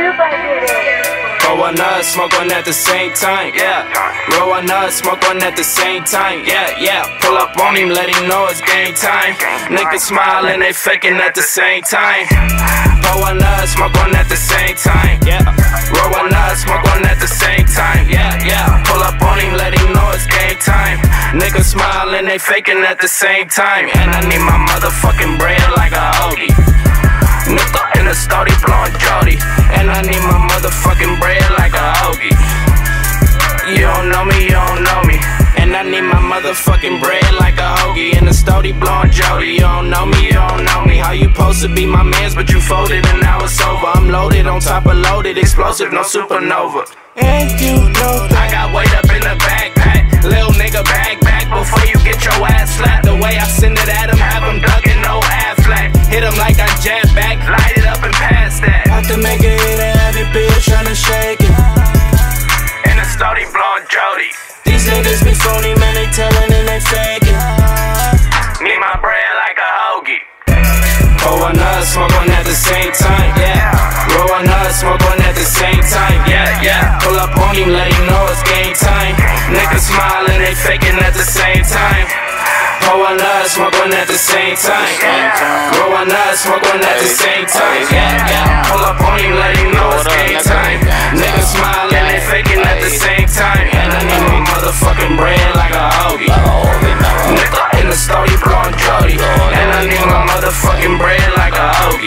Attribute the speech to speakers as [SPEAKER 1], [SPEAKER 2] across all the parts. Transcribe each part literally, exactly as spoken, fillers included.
[SPEAKER 1] Roll one up, smoke one at the same time, yeah. Roll one up, smoke one at the same time, yeah, yeah. Pull up on him, let him know it's game time. Niggas smiling, they faking at the same time. Roll one up, smoke one at the same time, yeah. Roll one up, smoke one at the same time, yeah, yeah. Pull up on him, let him know it's game time. Niggas smiling, they faking at the same time. And I need my motherfucking bread like a hoagie. Nigga in the starty blowing Jody. And I need my motherfucking bread like a hoagie. You don't know me, you don't know me. And I need my motherfucking bread like a hoagie. In the starty blowing Jody. You don't know me, you don't know me. How you supposed to be my mans, but you folded and now it's over. I'm loaded on top of loaded, explosive, no supernova. And you know that I got weight up in the backpack. Lil nigga bag back before you get your ass slapped. The way I send it at him, have him ducking, no half flat. Hit him like I jet back, light it up and pass that. I can make it hit a heavy bitch, tryna shake it. And the starty blowing Jody. These niggas be phony, man, they tellin' and they faking. Need my bread like a hoagie. Roll one up, smoke one at the same time, yeah. Roll one up, smoke one at the same time, yeah, yeah. Pull up on him, let him know it's game time. Niggas smiling, they faking at the same time. Roll one up, smoke one at the same time, yeah. Roll one up, smoke one at the same time, yeah, yeah. Pull up on him, let him know it's game time. Niggas smiling, they faking at the same time. And I need my motherfucking bread like a hoagie. Nigga in the store, you blowing Jody. And I need my motherfucking bread like a hoagie.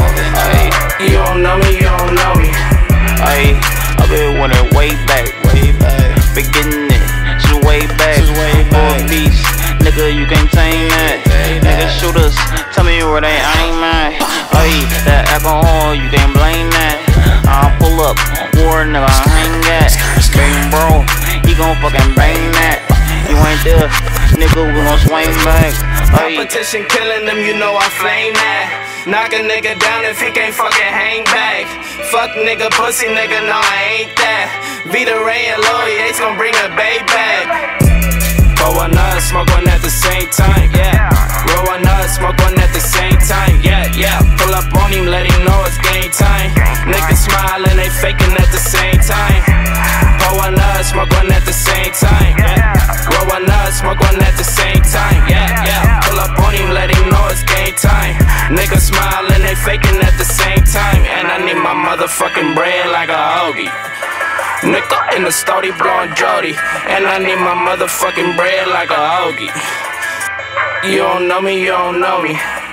[SPEAKER 1] You don't know me, you don't know me.
[SPEAKER 2] Ay, I've been winning way back, way back. Been getting it, just way back. For a beast, nigga, you can't tame that. Nigga shooters, tell me where they aim at. Ay, that alcohol, you can't blame that. I'll pull up, war nigga, hang that. Bang bro, he gon' fucking bang that. You ain't there, nigga, we gon' swing back. Ay.
[SPEAKER 1] Competition killing them, you know I flame that. Knock a nigga down if he can't fucking hang back. Fuck nigga, pussy nigga, no I ain't that. Vita Ray and Lil Yates gon' bring a babe back. Roll one up, smoke one at the same time, yeah. Roll one up, smoke one at the same time, yeah, yeah. Pull up on him, let him know it's game time. Niggas smiling, they faking at the same time. Roll one up, smoke one at the same time, yeah. Roll one up, smoke one at the same time, yeah, yeah. Pull up on him, let him know it's game time. Niggas smiling, they faking at the same time. And I need my motherfucking bread like a hoagie. Nigga in the starty blowing Jody. And I need my motherfucking bread like a hoagie. You don't know me, you don't know me.